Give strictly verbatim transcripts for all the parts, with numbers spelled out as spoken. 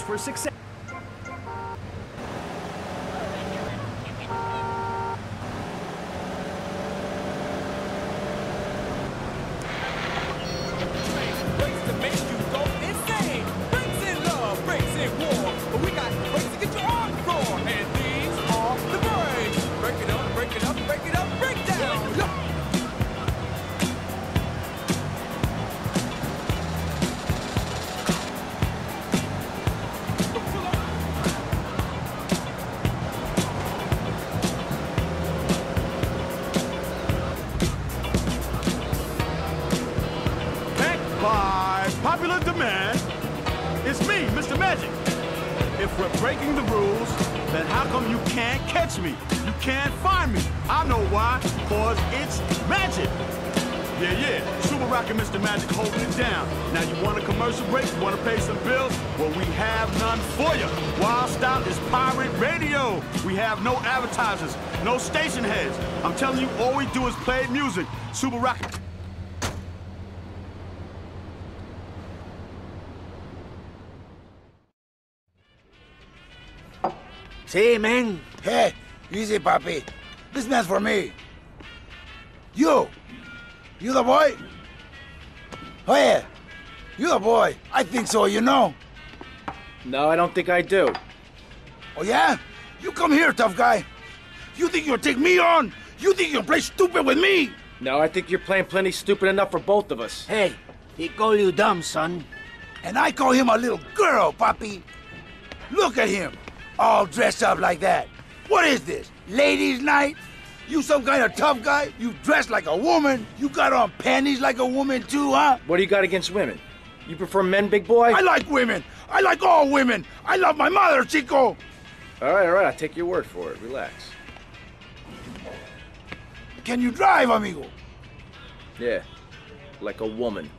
for success. Popular demand. It's me, Mister Magic. If we're breaking the rules, then how come you can't catch me? You can't find me. I know why, cause it's magic. Yeah, yeah, Super Rock and Mister Magic holding it down. Now you want a commercial break? You want to pay some bills? Well, we have none for you. Wild Style is pirate radio. We have no advertisers, no station heads. I'm telling you, all we do is play music. Super Rock. See, man. Hey, easy, papi. This man's for me. You. You the boy? Oh, yeah. You the boy. I think so, you know. No, I don't think I do. Oh, yeah? You come here, tough guy. You think you'll take me on? You think you'll play stupid with me? No, I think you're playing plenty stupid enough for both of us. Hey, he call you dumb, son. And I call him a little girl, papi. Look at him. All dressed up like that. What is this? Ladies' night? You some kind of tough guy? You dress like a woman? You got on panties like a woman too, huh? What do you got against women? You prefer men, big boy? I like women. I like all women. I love my mother, Chico. All right, all right, I'll take your word for it. Relax. Can you drive, amigo? Yeah, like a woman.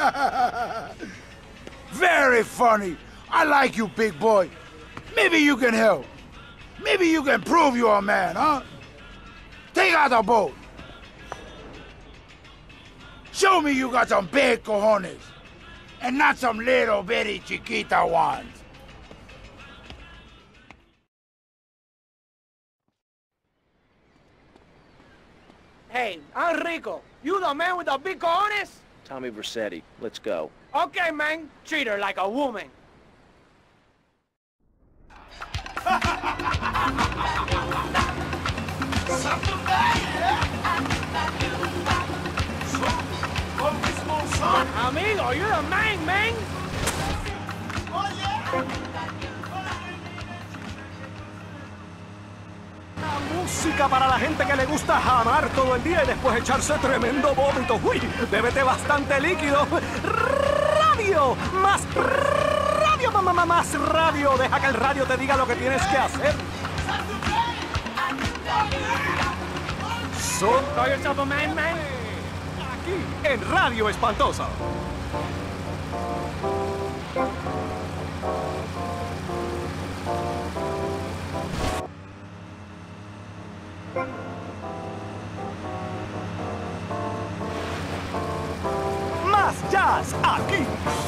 Very funny. I like you, big boy. Maybe you can help. Maybe you can prove you're a man, huh? Take out the boat. Show me you got some big cojones. And not some little bitty chiquita ones. Hey, I'm Rico. You the man with the big cojones? Tommy Vercetti, let's go. Okay, man. Treat her like a woman. Amigo, you're the man, man. La música para la gente que le gusta jamar todo el día y después echarse tremendo vómito. Uy, bébete bastante líquido. Radio, más radio, mamá, más radio. Deja que el radio te diga lo que tienes que hacer. So, Call yourself a man, man? aquí en Radio Espantosa. Más jazz aquí.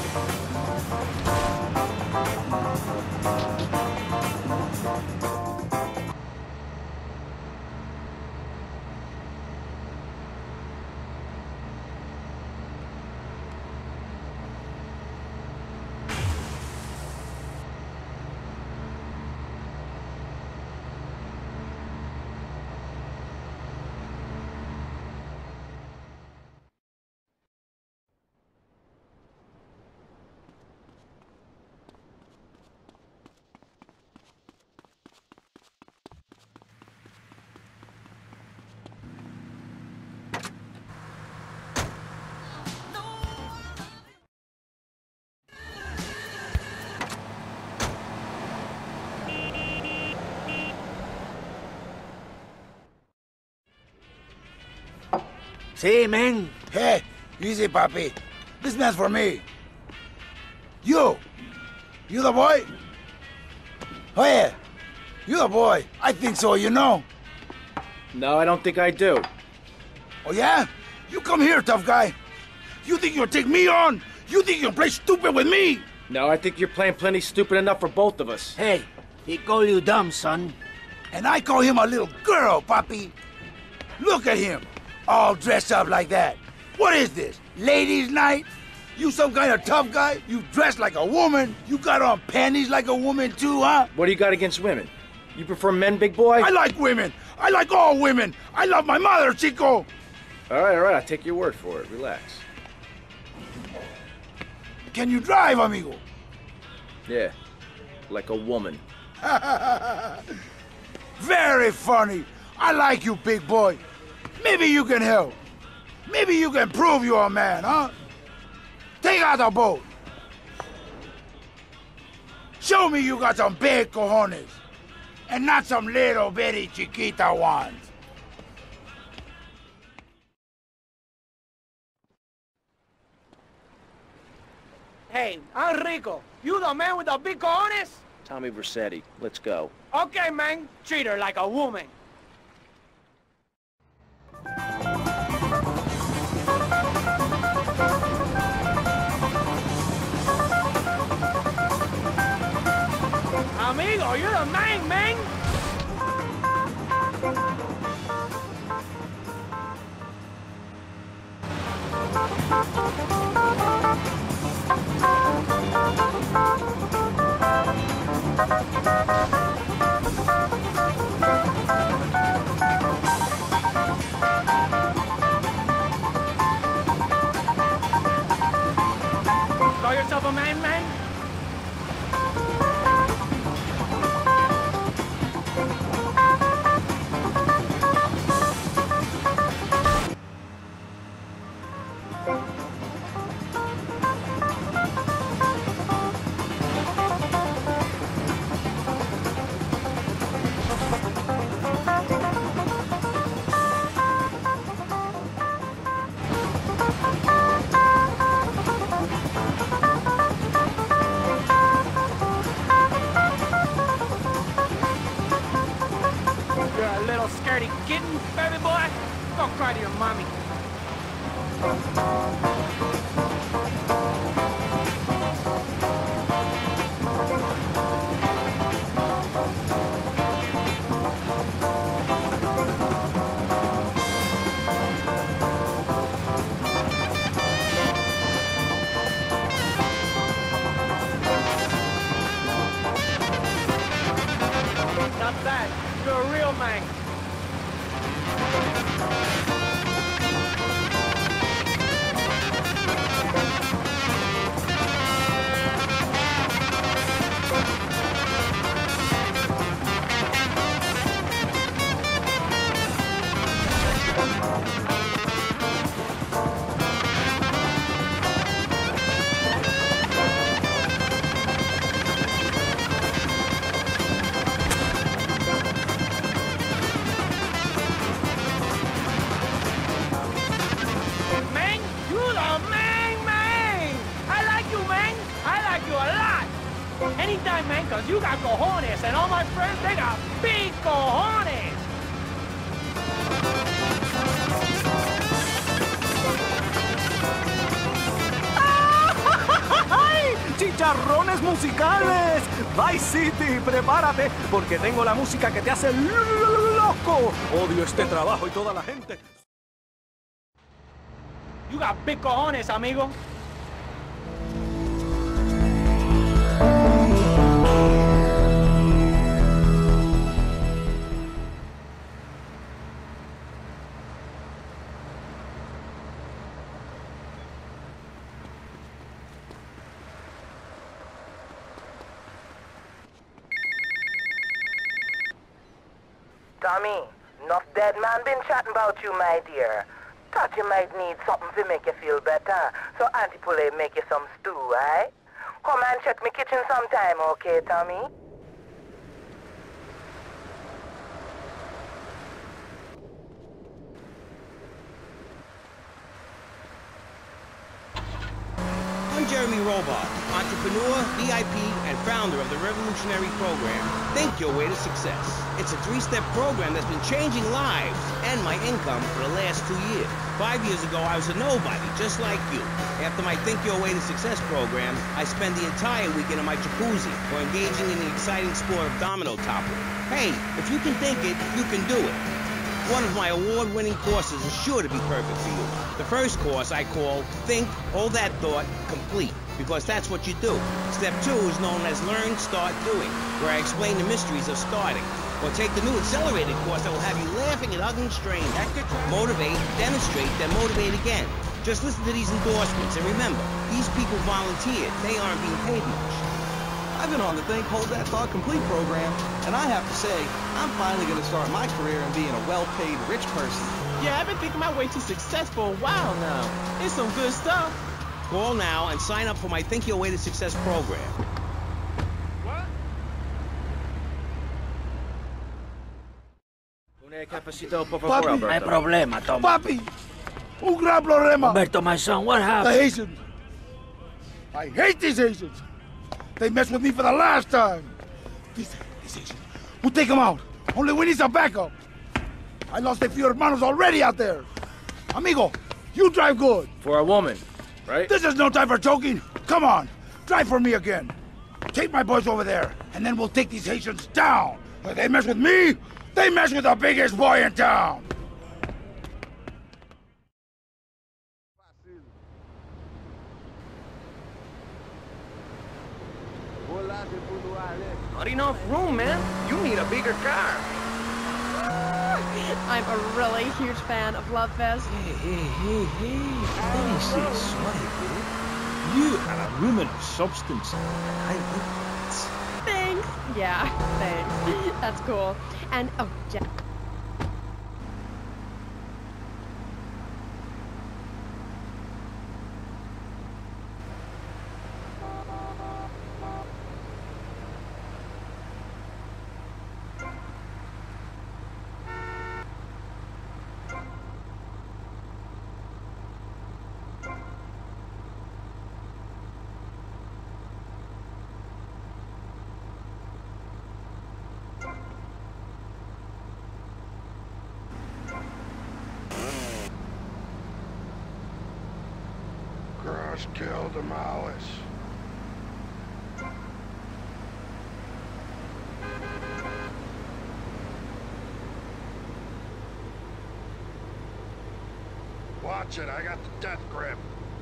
See, man. Hey, easy, papi. This man's for me. You. You the boy? Oh, yeah. You the boy. I think so, you know. No, I don't think I do. Oh, yeah? You come here, tough guy. You think you'll take me on? You think you'll play stupid with me? No, I think you're playing plenty stupid enough for both of us. Hey, he call you dumb, son. And I call him a little girl, Papi. Look at him, all dressed up like that. What is this, ladies' night? You some kind of tough guy? You dress like a woman? You got on panties like a woman too, huh? What do you got against women? You prefer men, big boy? I like women. I like all women. I love my mother, Chico. All right, all right, I'll take your word for it. Relax. Can you drive, amigo? Yeah, like a woman. Very funny. I like you, big boy. Maybe you can help. Maybe you can prove you're a man, huh? Take out the boat. Show me you got some big cojones. And not some little bitty chiquita ones. Hey, Enrico, you the man with the big cojones? Tommy Vercetti, let's go. Okay, man. Treat her like a woman. Amigo, you're the man, man. Call yourself a man, man? You're a little scaredy kitten, baby boy. Go cry to your mommy. Not that. You're a real man. Man, you the man, man. I like you, man. I like you a lot. Anytime, man, because you got cojones, and all my friends, they got big cojones. ¡Ay! ¡Chicharrones musicales! Vice City, prepárate, porque tengo la música que te hace loco. Odio este trabajo y toda la gente. You got big cojones, amigo. Tommy, enough dead man been chatting about you, my dear. Thought you might need something to make you feel better. So Auntie Poulet make you some stew, eh? Come and check me kitchen sometime, okay, Tommy? I'm Jeremy Robart, entrepreneur, V I P, and founder of the revolutionary program, Think Your Way to Success. It's a three-step program that's been changing lives and my income for the last two years. Five years ago, I was a nobody, just like you. After my Think Your Way to Success program, I spent the entire weekend in my jacuzzi or engaging in the exciting sport of domino toppling. Hey, if you can think it, you can do it. One of my award-winning courses is sure to be perfect for you. The first course I call Think, Hold That Thought, Complete, because that's what you do. Step two is known as Learn, Start, Doing, where I explain the mysteries of starting. Or take the new accelerated course that will have you laughing at ugly strain. Motivate, demonstrate, then motivate again. Just listen to these endorsements, and remember, these people volunteered. They aren't being paid much. I've been on the Think, Hold That Thought Complete program, and I have to say, I'm finally going to start my career in being a well-paid rich person. Yeah, I've been thinking my way to success for a while now. It's some good stuff. Call now and sign up for my Think Your Way to Success program. What? Un cafecito, por favor, Papi. No hay Alberto. problema, Tom. Papi, un gran problema. Alberto, my son, what The happened? Haitians. I hate these Haitians. They messed with me for the last time. These, these Haitians. We'll take them out. Only we need some backup. I lost a few hermanos already out there. Amigo, you drive good. For a woman, right? This is no time for joking. Come on, drive for me again. Take my boys over there, and then we'll take these Haitians down. If they mess with me, they mess with the biggest boy in town. Not enough room, man. You need a bigger car. I'm a really huge fan of Love Fest. Hey, hey, hey, hey. Let me say sorry, dude. You are a woman of substance. I like that. Thanks. Yeah, thanks. That's cool. And, oh, Jack. Crush, kill, demolish. Watch it, I got the death grip.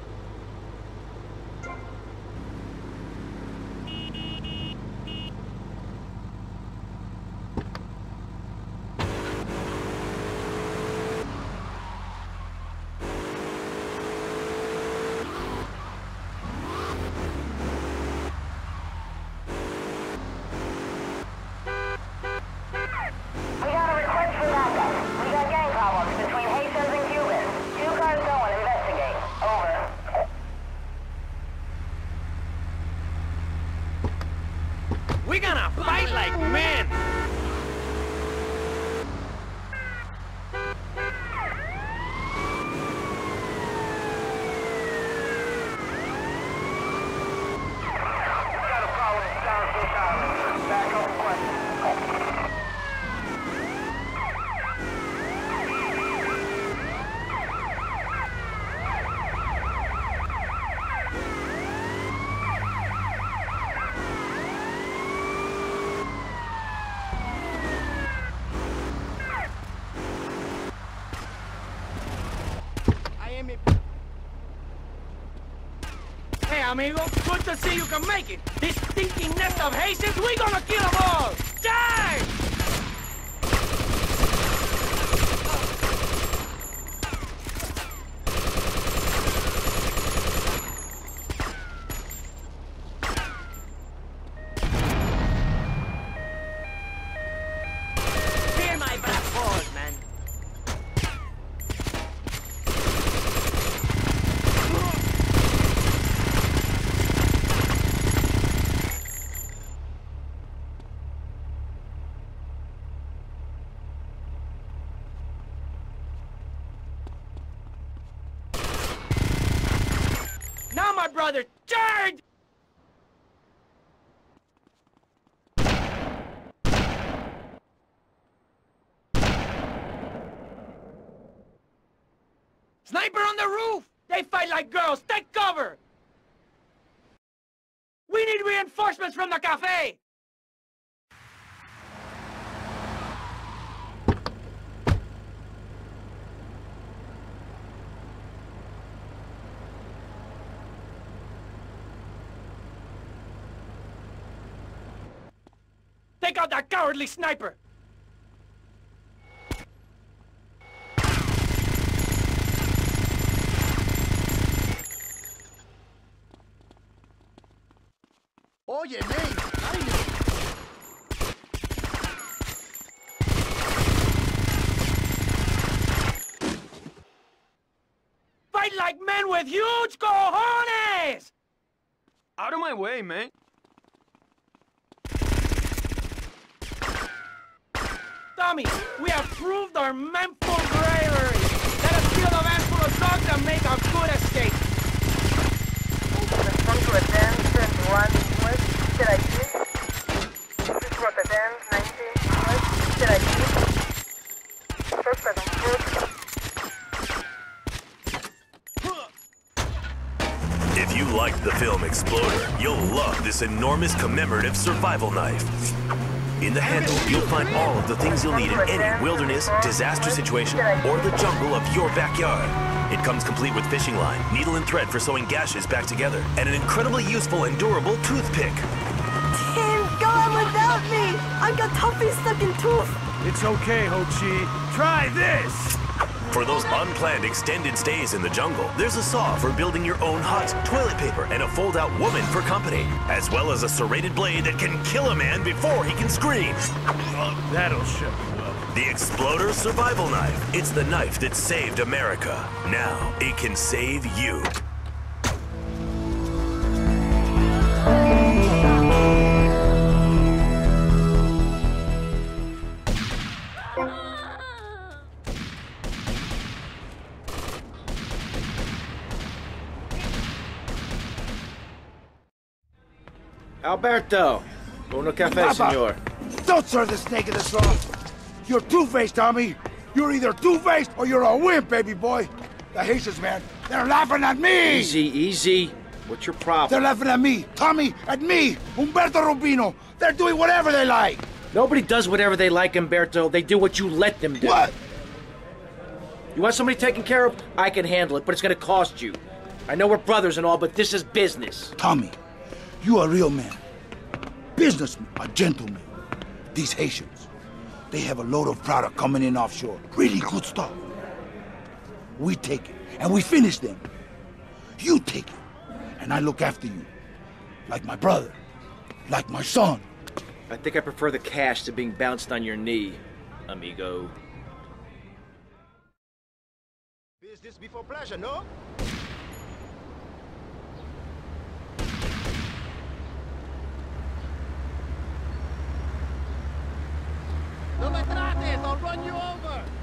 We got a request for backup. We got gang problems between Haitians and Cubans. Two cars going, investigate. Over. We're gonna fight like men. Got a problem in Starfish Island. Backup requested. Hey, amigo, good to see you can make it. This stinking nest of Haitians, we gonna kill them all. Die! Fear my black balls, man. my brother! Charge! Sniper on the roof! They fight like girls! Take cover! We need reinforcements from the cafe! Take out that cowardly sniper! Oye, man, aire. Fight like men with huge cojones! Out of my way, man. Tommy, we have proved our manful bravery. Let us kill the van full of dogs and make a good escape. Come to advance twenty-one west. Did I see? This was advance nineteen west. Did I see? First person foot. If you liked the film Exploder, you'll love this enormous commemorative survival knife. In the handle, you'll find all of the things you'll need in any wilderness, disaster situation, or the jungle of your backyard. It comes complete with fishing line, needle and thread for sewing gashes back together, and an incredibly useful and durable toothpick. Can't go on without me! I've got Tuffy's stuck in tooth! It's okay, Ho Chi. Try this! For those unplanned extended stays in the jungle, there's a saw for building your own hut, toilet paper, and a fold-out woman for company, as well as a serrated blade that can kill a man before he can scream. That'll shut you up. The Exploder Survival Knife. It's the knife that saved America. Now, it can save you. Alberto! Uno café, Papa, senor. Don't serve the snake in the straw. You're two-faced, Tommy. You're either two-faced or you're a wimp, baby boy. The Haitians, man, they're laughing at me! Easy, easy. What's your problem? They're laughing at me, Tommy, at me, Umberto Rubino. They're doing whatever they like. Nobody does whatever they like, Umberto. They do what you let them do. What? You want somebody taken care of? I can handle it, but it's gonna cost you. I know we're brothers and all, but this is business. Tommy, you a real man. Businessman, a gentleman. These Haitians, they have a load of product coming in offshore. Really good stuff. We take it, and we finish them. You take it, and I look after you. Like my brother, like my son. I think I prefer the cash to being bounced on your knee, amigo. Business before pleasure, no? No me trates, I'll run you over!